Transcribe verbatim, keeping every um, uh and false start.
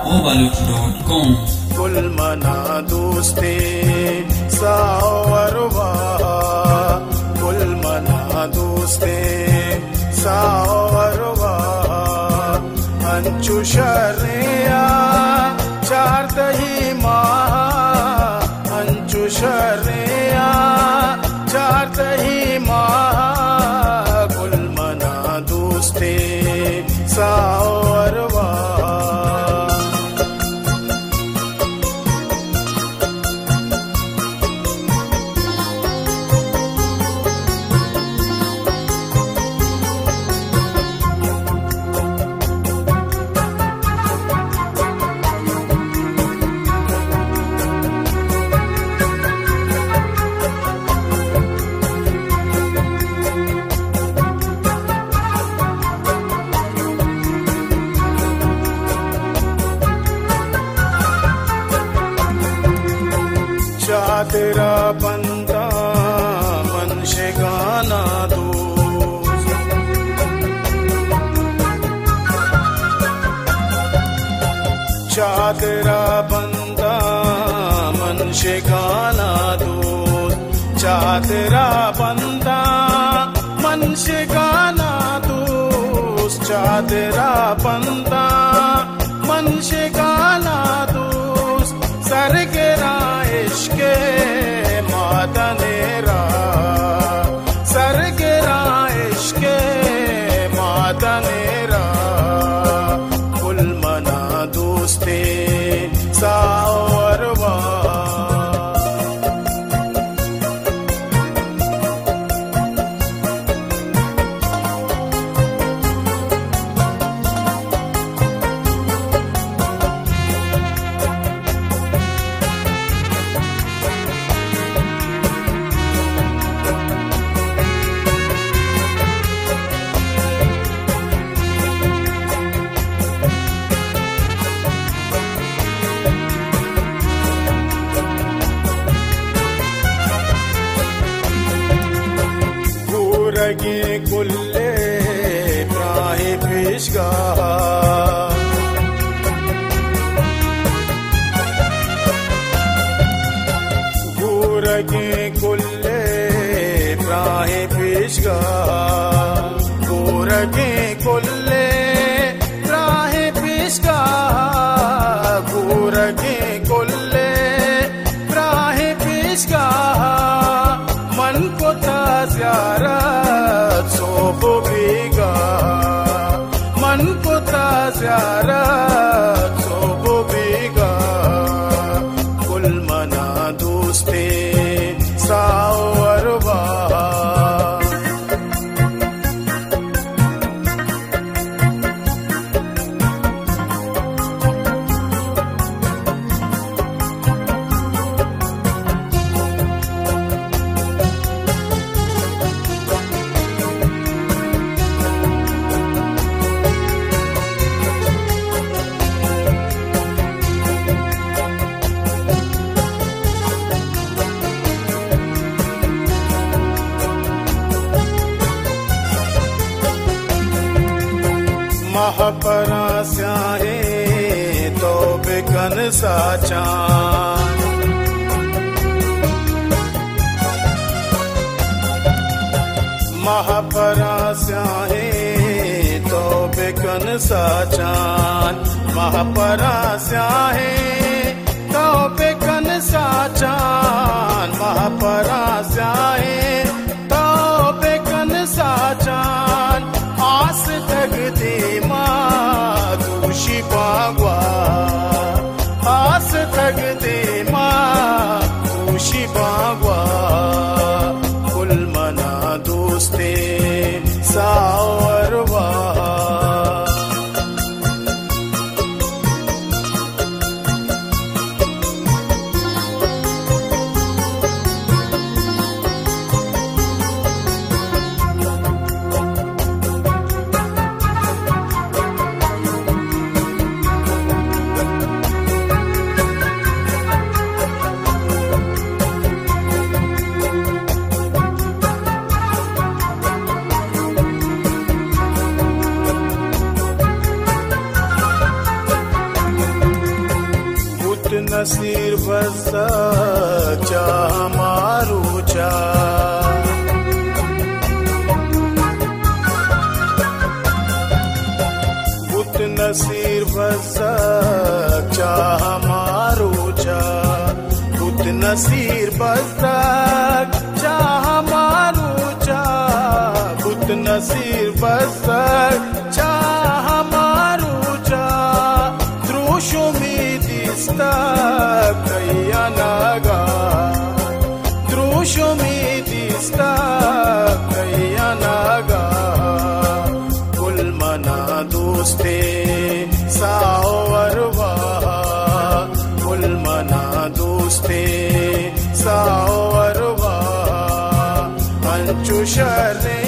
Overlook dot com. कुल मना दोस्ते सावरवा, कुल मना दोस्ते सावरवा, अंचु शर्या चार दही माँ, अंचु शर्या चार दही माँ, कुल मना दोस्ते सावरवा। तेरा बंदा मन से गाना दो, चा तेरा बंदा मन से गाना दो, चा तेरा बंदा मन से गाना दो, चा तेरा बंदा मन से गाना दो, सर गिरा इश्के मादनेरा, सर गिरा इश्के मादनेरा, कुल मना दोस्ते सावरवा। गे कुल्ले प्राहे पेशगा, गोरगे कुल्ले प्राहे पेशगा, गोरगे कुल्ले प्राहे पेशगा, गोरगे कुल्ले प्राहे पेशगा, मन को ताज़ियारत सोबो बीगा, मन को ताज़ियारत सोबो बीगा, कुल मना दोस्ते सावरवा। महापरा स्याहे तो बिकन साचान, महापरा स्याहे तो बिकन साचान, महापरा स्याहे तो बिकन साचान, महापरा स्याहे तो बिकन साचान, आस तगदे माँ दूषी पागवा, आस तगदे माँ दूषी पागवा, कुल मना दोस्ते सावरवा। नसीर बसा चाह मारू चा बुत नसीर बसा चाह मारू चा बुत नसीर बसा चाह मारू चा बुत नसीर बसा चाह मारू चा दृश्य में दिसता कया नागा दृश्य में दिसता कया नागा गुलमना दोस्ते सावरवा गुलमना दोस्ते सावरवा अंचु शर्ने